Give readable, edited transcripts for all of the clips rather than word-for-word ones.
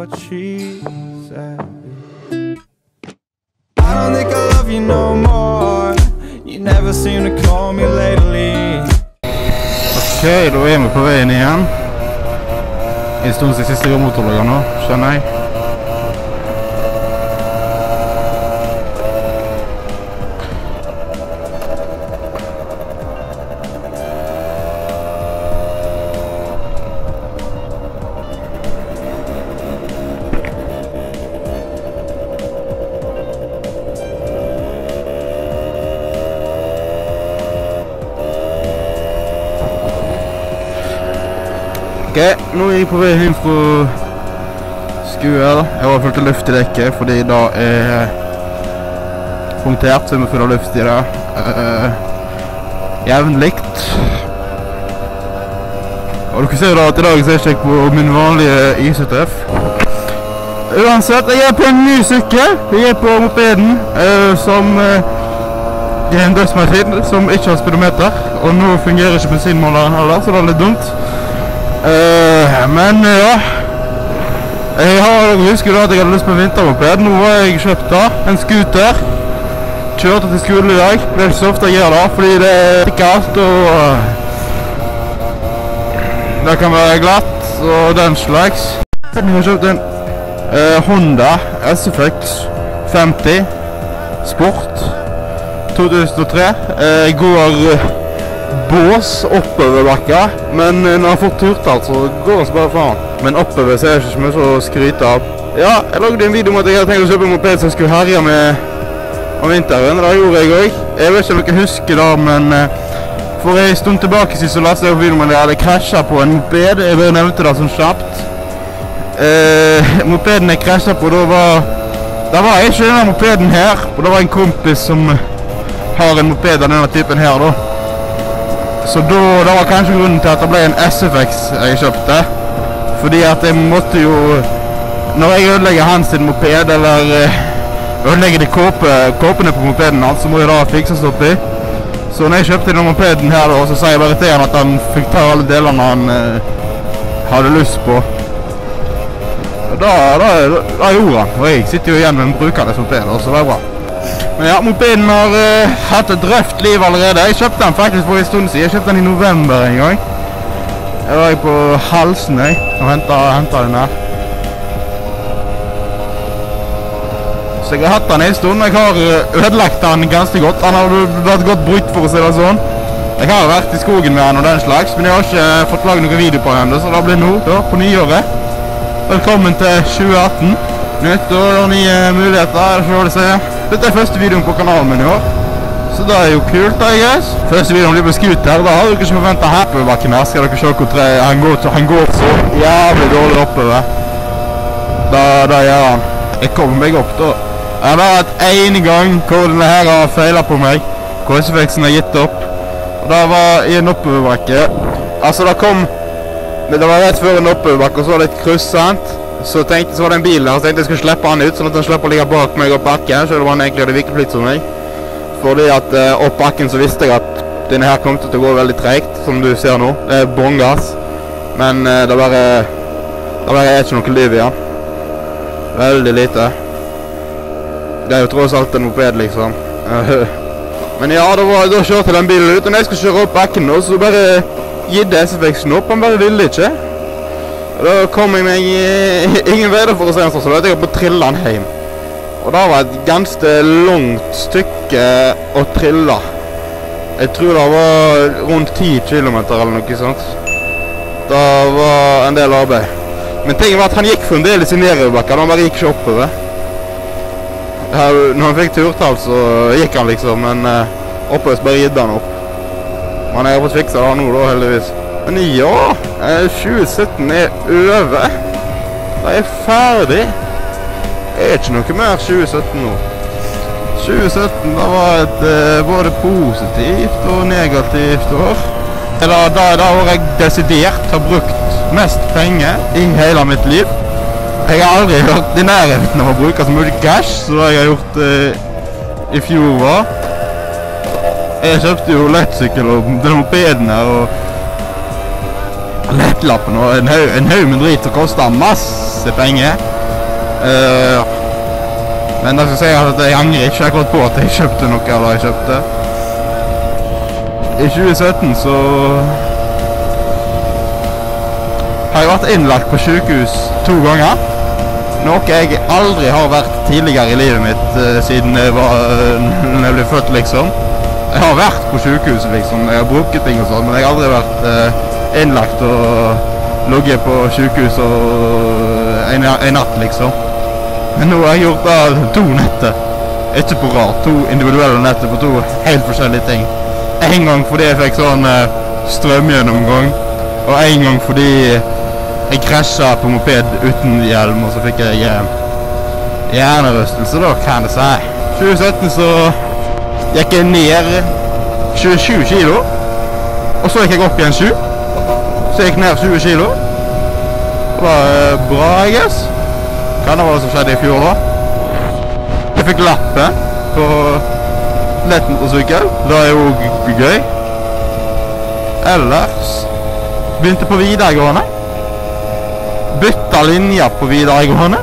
what she said. I don't think I love you no more. You never seem to call me lately. Okej, då är vi på vägen igen. En stund till sista motorlagar nu, känner jag. Ok, nå er jeg på vei hjem fra skuen. Jeg har fulgt luft i dekket, fordi da er punktert, så jeg må fylle luft i det. Jevnligt. Og dere ser da at i dag så er jeg ikke på min vanlige ICTF. Uansett, jeg er på en ny sykkel. Jeg er på mopeden, som er en dødsmaskin som ikke har speedometer. Og nå fungerer ikke bensinmåleren heller, så det er litt dumt. Men ja, jeg husker da at jeg hadde lyst på en vintermoped. Nå har jeg kjøpt da en scooter. Kjørte til skolen i dag. Det er ikke så ofte jeg gjør da, fordi det er kaldt og det kan være glatt og den slags. Jeg har kjøpt en Honda SFX 50 Sport 2003. Jeg går bås oppover bakka, men når jeg får turtall så går det så bare faen. Men oppover så er det ikke mye så å skryte av. Ja, jeg lagde en video om at jeg hadde tenkt å kjøpe en moped som skulle herje med om vinteren. Det gjorde jeg også. Jeg vet ikke om dere husker da, men for en stund tilbake siden så lastet jeg på video om at jeg hadde krasjet på en moped. Jeg bare nevnte det som kjapt. Mopeden jeg krasjet på, det var ikke denne mopeden her, og det var en kompis som har en moped av denne typen her da. Så det var kanskje grunnen til at det ble en SFX jeg kjøpte. Fordi at jeg måtte jo, når jeg ødelegger hans moped, eller ødelegger de kåpene på mopeden hans, så må jeg da fikses opp i. Så når jeg kjøpte denne mopeden her da, så sa jeg bare til han at han fikk ta alle delene han hadde lyst på. Og da gjorde han, og jeg sitter jo igjen med en brukende moped, så det er bra. Men ja, mopeden har hatt et røft liv allerede. Jeg kjøpte den faktisk for en stund siden. Jeg kjøpte den i november en gang. Jeg var på Halsen og hentet den her. Så jeg har hatt den en stund. Jeg har ødelagt den ganske godt. Han har vært godt brukt for å si det sånn. Jeg har vært i skogen med den og den slags, men jeg har ikke fått laget noen video på den, så det blir nå, da, på nyåret. Velkommen til 2018. Nytt og nye muligheter, er det så å si. Dette er første videoen på kanalen min i år, så det er jo kult da, guys. Første videoen blir på scooter, da har dere ikke forventet her på bakken her. Skal dere se hvor han går så jævlig dårlig oppover. Da gjør han. Jeg kommer meg opp da. Jeg har bare hatt en gang hvor denne her har feilet på meg. Hvor SFX-en har gitt opp. Og det var i en oppoverbakke. Altså det var rett før en oppoverbakke, og så var det et kryss, sant? Så var det en bil der, så tenkte jeg skulle slippe han ut, sånn at han slipper å ligge bak meg opp bakken, selv om han egentlig hadde vikkeplitt som meg. Fordi at opp bakken så visste jeg at denne her kom til å gå veldig tregt, som du ser nå. Det er bångass. Men det bare er ikke noe liv i han. Veldig lite. Det er jo tross alt en moped, liksom. Men ja, da kjørte den bilen ut, og når jeg skulle kjøre opp bakken nå, så bare gidde SFX-en opp, han bare ville ikke. Da kom jeg meg ingen vei for å se en sånn, så da vet jeg på å trille han hjem. Og det var et ganske langt stykke å trille. Jeg tror det var rundt 10 kilometer eller noe sånt. Det var en del arbeid. Men tingen var at han gikk fremdeles i nedoverbakken, han bare gikk ikke oppover. Når han fikk turtall så gikk han liksom, men oppover så bare gidde han opp. Men jeg har fått fikset det nå da, heldigvis. Men ja, 2017 er over. Det er ferdig. Det er ikke noe mer 2017 nå. 2017 det var et både positivt og negativt år. Det er da jeg desidert har brukt mest penger i hele mitt liv. Jeg har aldri hørt i nærheten av å bruke så mye cash som jeg har gjort i fjor var. Jeg kjøpte jo lettsykkel og den mopeden her og lettlappen og en haug med drit som kostet masse penger. Men da skal jeg si at jeg angrer ikke akkurat på at jeg kjøpte noe av det jeg kjøpte. I 2017 så har jeg vært innlagt på sykehus 2 ganger. Noe jeg aldri har vært tidligere i livet mitt siden jeg ble født, liksom. Jeg har vært på sykehus, liksom. Jeg har brukt ting og sånn, men jeg har aldri vært innlagt og ligget på sykehus en natt, liksom. Men nå har jeg gjort det 2 netter. Ikke på rad, 2 individuelle netter på 2 helt forskjellige ting. En gang fordi jeg fikk sånn strømgjennomgang, og en gang fordi jeg krasjet på moped uten hjelm, og så fikk jeg hjernerystelse, da kan jeg si. 2017 så gikk jeg ned 27 kilo, og så gikk jeg opp igjen 7. Så gikk jeg ned 20 kilo. Det var bra, I guess. Hva det var som skjedde I fjor da? Jeg fikk lappen på lettmotorsykkel. Det jo gøy. Ellers begynte på videregående. Bytta linjer på videregående.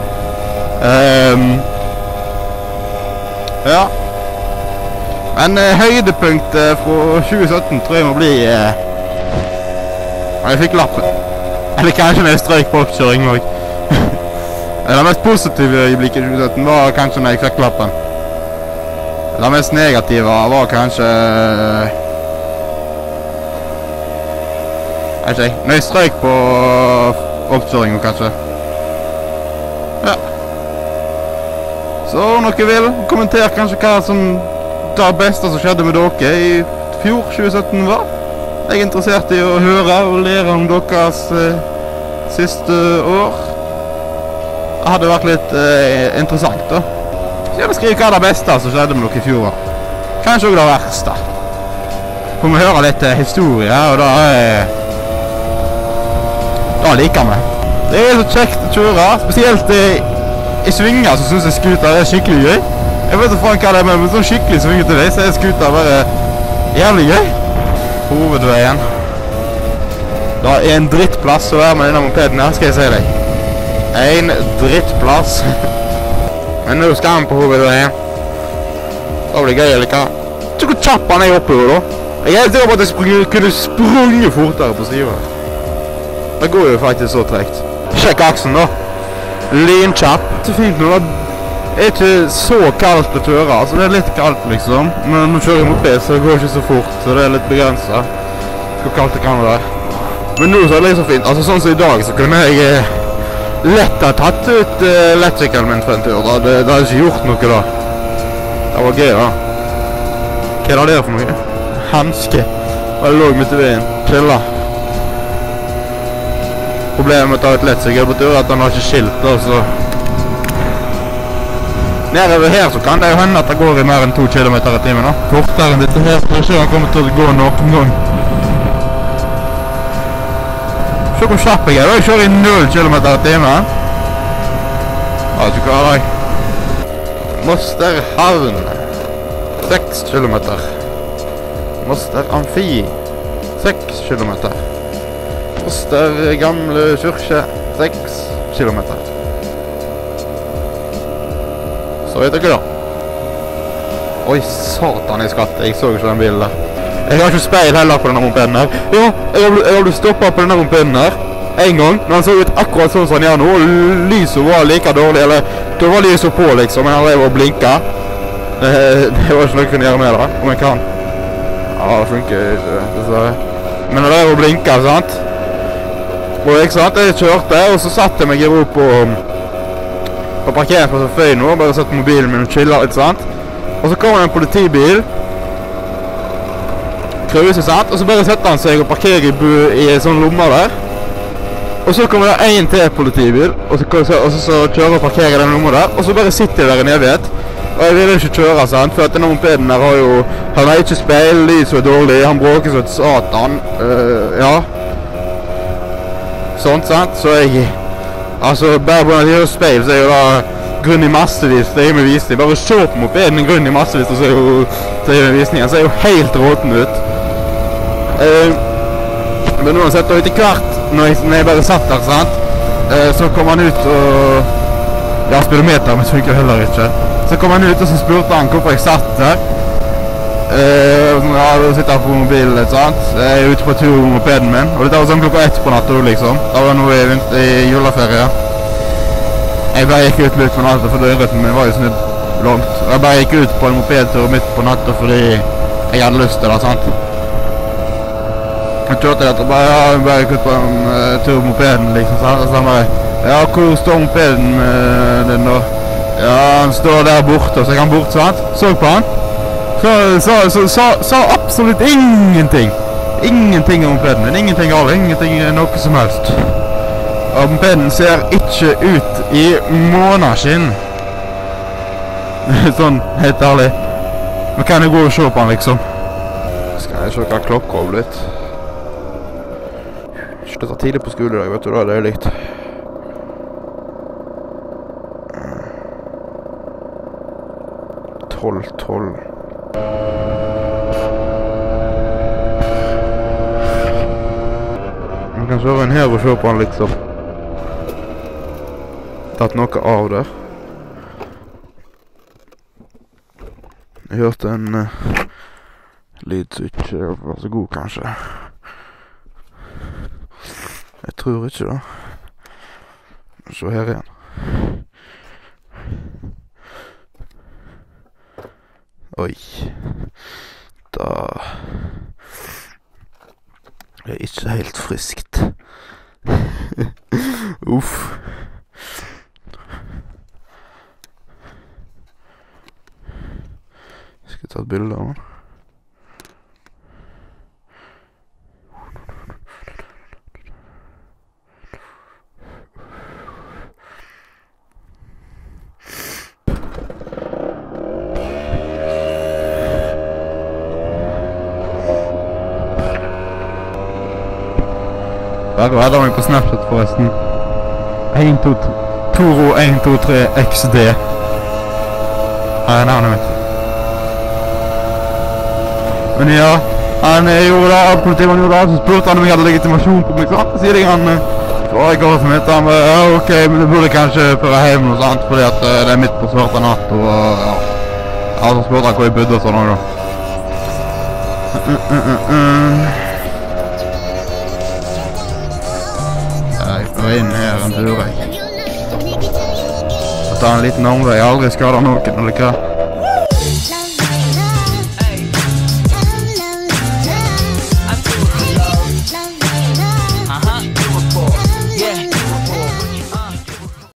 Ja. Men høydepunktet fra 2017 tror jeg må bli jeg fikk lappen. Eller kanskje når jeg strøk på oppkjøring også. Det mest positive øyeblikket I 2017 var kanskje når jeg fikk lappen. Det mest negative var kanskje jeg vet ikke, når jeg strøk på oppkjøringen kanskje. Ja. Så om dere vil, kommenter kanskje hva som det beste som skjedde med dere I fjor 2017 var. Jeg interessert I å høre og lære om deres siste år. Det hadde vært litt interessant da. Så jeg vil skrive hva det beste som skjedde med dere I fjor. Kanskje også det verste. Får vi høre litt historie, og da liker vi. Det så kjekt å kjøre, spesielt I svinger så synes jeg skuter skikkelig gøy. Jeg vet ikke hva det men sånn skikkelig svingete vei, så skuter bare jævlig gøy. Hovedveien. Det en drittplass å være med denne mopeden her, skal jeg si deg. En drittplass. Men nå skal han på hovedveien. Det blir gøy, eller hva? Se hvor kjapp han oppover da. Jeg helt sikker på at jeg kunne sprunget fortere på siden. Det går jo faktisk så trekt. Sjekk aksen da. Lynkjapp. Det fint nå, det ikke så kaldt å kjøre. Altså det litt kaldt liksom. Men når du kjører moped så går det ikke så fort, så det litt begrenset. Hvor kaldt det kan være. Men nå så det liksom fint. Altså sånn som I dag så kunne jeg lett ha tatt ut lettsykkelen min for en tur. Det hadde ikke gjort noe da. Det var gøy da. Hva det for noe? Hanske. Det lå midt I veien. Chilla. Problemet med å ta ut lettsykkel på tur at han har ikke skilt da, så nedover her så kan det jo hende at det går I mer enn 2 kilometer I timen da. Fortere enn dette her, så ikke han kommer til å gå noen gang. Se hvor kjapp jeg da, jeg kjører I 0 kilometer I timen. Ja, du klarer jeg. Mosterhavn. 6 kilometer. Moster Amfi. 6 kilometer. Moster gamle kyrkje. 6 kilometer. Så vet dere da. Oi, satan I skatt. Jeg så ikke den bilen der. Jeg har ikke speil heller på denne mopeden her. Ja, jeg har blitt stoppet på denne mopeden her. En gang, når han så ut akkurat sånn som han gjør nå, og lyset var like dårlig, eller da var lyset på liksom, men han drev og blinket. Det var ikke noe jeg kunne gjøre med det, om jeg kan. Ja, det funker ikke, dessverre. Men han drev og blinket, sant? Og ikke sant, jeg kjørte, og så satt jeg meg I ro på parkeringsplassen før nå, bare satt mobilen min og chillet litt, sant? Og så kommer det en politibil, krøse, sant? Og så bare setter han seg og parkerer I en sånn lomme der. Og så kommer det en til politibil, og så kjører og parkerer den lomma der, og så bare sitter jeg der I en evighet. Og jeg vil ikke kjøre, sant? For at denne mopeden her har jo, han har ikke speil, lyset dårlig, han bråker så et satan, ja. Sånt, sant? Så jeg, altså bare på en speil, så er jo da grunn I massevis, det med visning. Bare se på mopeden, grunn I massevis, og så er jo med visningen, så er jo helt råten ut. Men uansett, og etter hvert, når jeg bare satt der, sant? Så kom han ut og Ja, speedometeren mitt funker heller ikke. Så kom han ut og så spurte han hvorfor jeg satt der. Ja, da sitter jeg på mobilen litt, sant? Jeg er ute på tur med mopeden min, og dette var sånn klokka 1 på natta, liksom. Da var det noe i juleferie. Jeg bare gikk ut litt på natta, for døren min var jo snudd langt. Jeg bare gikk ut på en mopedtur midt på natta fordi jeg hadde lyst til det, sant? Jeg kjørte dette, jeg bare gikk ut på en tur med mopeden, liksom, sant? Og så han bare, ja, hvor står mopeden din da? Ja, han står der borte, så jeg kan bort, sant? Så på han. Sa absolutt ingenting. Ingenting om mopeden min, ingenting av det, ingenting noe som helst. Og mopeden ser ikke ut i måneskinn. Sånn, helt ærlig. Men kan jeg gå og se på han, liksom? Skal jeg se hva klokka har blitt? Ikke ta tidlig på skole i dag, vet du da, det er likt. Tolv. Man kan kjøre en her og se på han liksom. Tatt noe av der. Jeg hørte en lyd som ikke var så god, kanskje. Jeg tror ikke det. Se her igjen. Oi. Da det er ikke helt friskt. Uff. Skal jeg ta et bilde av den? Bare redder meg på Snapchat forresten. 123XD. Her er navnet mitt. Men ja, han gjorde det, politimannen gjorde det, så spurte han om jeg hadde legitimasjon på meg, sant? Så sier jeg han, for jeg går som heter, han bare, ja ok, men det burde kanskje føre hjem noe sant, fordi at det er midt på svarte natt, og ja. Ja, så spurte han hvor jeg bodde og sånn også da. Jeg går inn her en tur, jeg. Så tar en liten omvei, jeg har aldri skadet noen, eller hva?